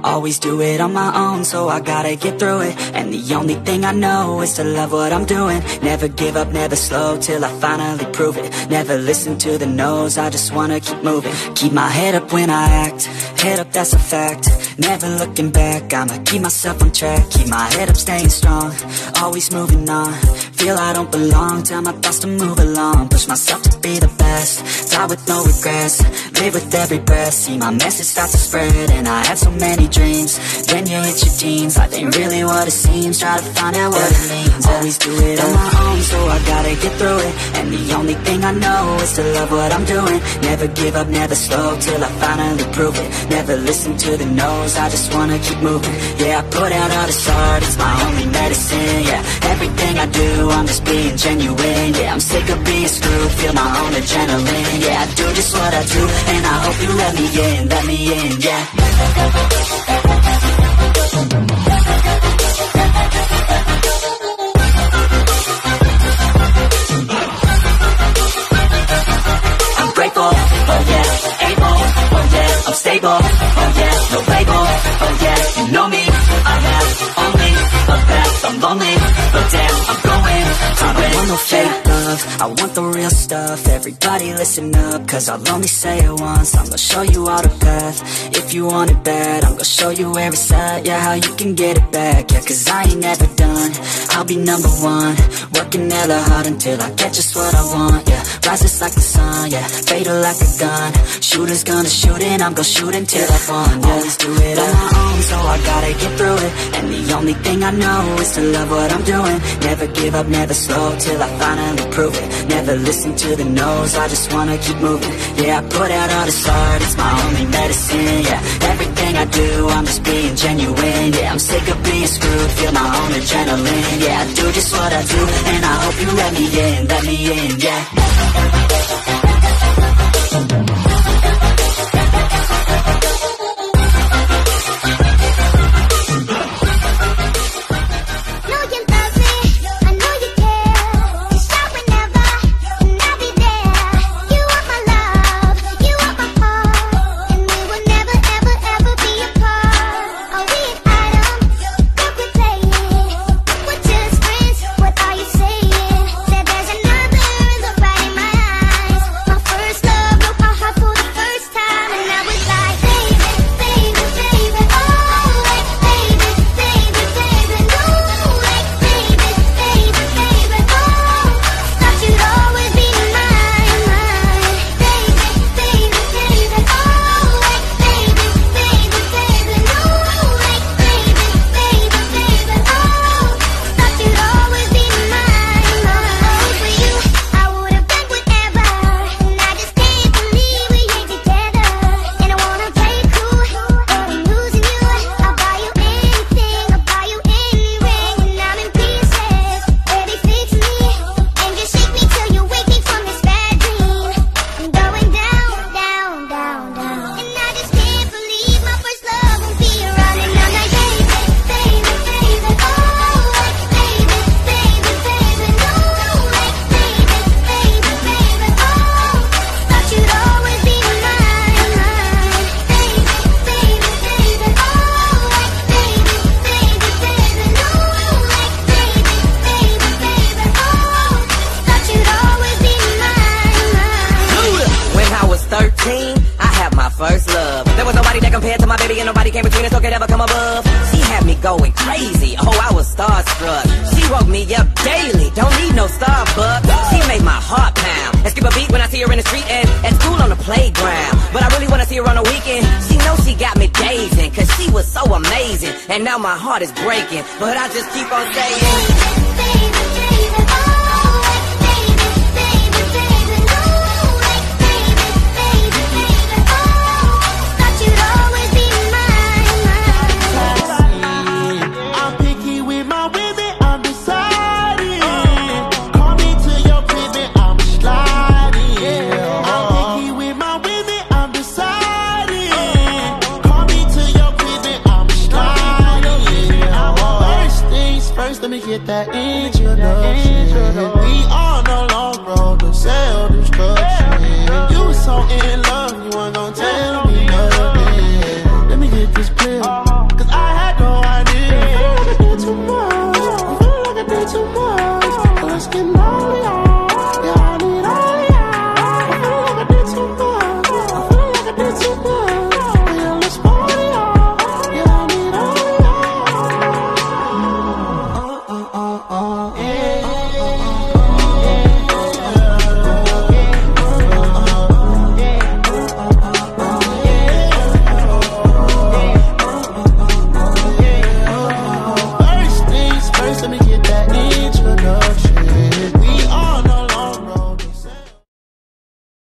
always do it on my own, so I gotta get through it. And the only thing I know is to love what I'm doing. Never give up, never slow, till I finally prove it. Never listen to the no's, I just wanna keep moving. Keep my head up when I act, head up, that's a fact. Never looking back, I'ma keep myself on track. Keep my head up, staying strong, always moving on. Feel I don't belong, tell my thoughts to move along. Push myself to be the best, die with no regrets. Live with every breath, see my message start to spread. And I had so many dreams, then you hit your teens. Life ain't really what it seems, try to find out what it means. Always do it on my own, so I gotta get through it. And the only thing I know is to love what I'm doing. Never give up, never slow, till I finally prove it. Never listen to the no's, I just wanna keep moving. Yeah, I put out all this art, it's my only medicine. Yeah, everything I do, I'm just being genuine. Yeah, I'm sick of being screwed, feel my own adrenaline. Yeah, I do just what I do, and I hope you let me in, yeah. I'm grateful, oh yeah, able, oh yeah, I'm stable, oh yeah, no label, oh yeah, you know me, I have only a path, I'm lonely, but damn, I'm going to win. I don't want no fake love, I want the real stuff. Everybody listen up, cause I'll only say it once. I'm gonna show you all the path, if you want it bad. I'm gonna show you where it's at, yeah, how you can get it back. Yeah, cause I ain't never done, I'll be number one. Working hella hard until I get just what I want, yeah. Rises like the sun, yeah, fatal like a gun. Shooters gonna shoot and I'm gonna shoot until I won, yeah. Always do it on my own, so I gotta get through it. And the only thing I know is to love what I'm doing. Never give up, never slow, till I finally prove it. Never listen to the no's, I just wanna keep moving. Yeah, I put out all this art, it's my only medicine. Yeah, everything I do, I'm just being genuine. Yeah, I'm sick of being screwed, feel my own adrenaline. Yeah, I do just what I do, and I hope you let me in, yeah. compared to my baby, and nobody came between us or could ever come above. She had me going crazy, oh, I was starstruck. She woke me up daily, don't need no Starbucks. She made my heart pound and skip a beat when I see her in the street and at school on the playground. But I really wanna see her on the weekend. She knows she got me dazing, cause she was so amazing. And now my heart is breaking, but I just keep on saying, baby, baby, oh.